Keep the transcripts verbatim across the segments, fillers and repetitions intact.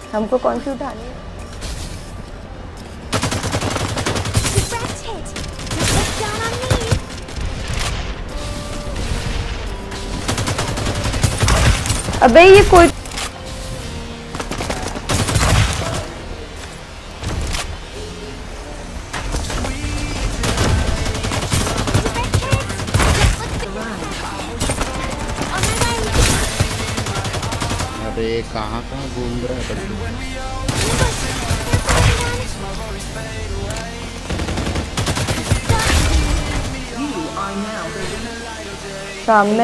हमको कौन सी उठानी है? अबे ये कोई अरे कहाँ कहाँ घूम रहा है सामने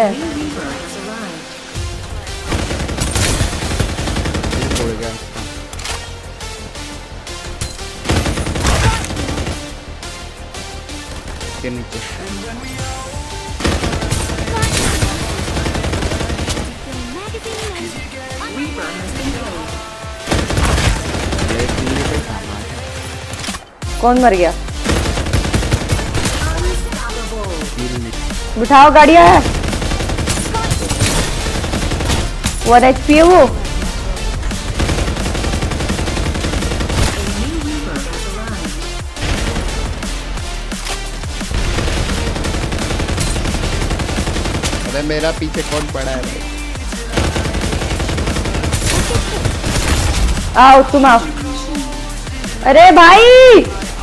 छोड़ गया के नीचे। कौन मर गया? बिठाओ गाड़िया है। वन एच पी है वो। अरे मेरा पीछे कौन पड़ा है भाई? आओ तुम आओ। अरे भाई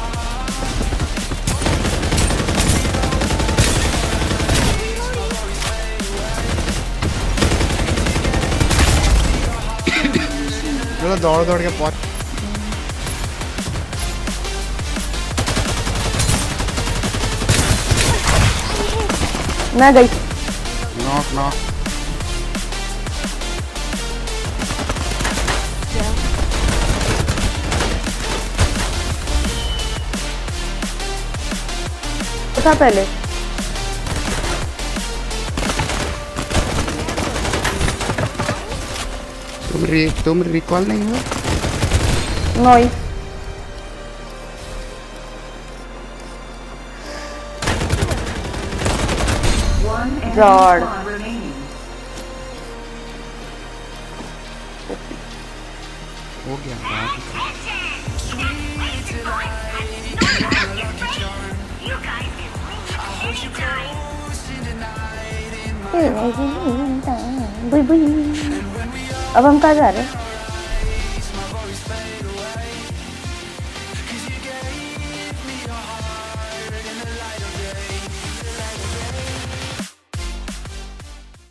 चलो दौड़ दौड़ के पहुंच। मैं गई। Knock knock. था पहले तुम रि, तुम रिकॉल नहीं हो? नोई गॉड हो गया। अब हम कहाँ जा रहे हैं?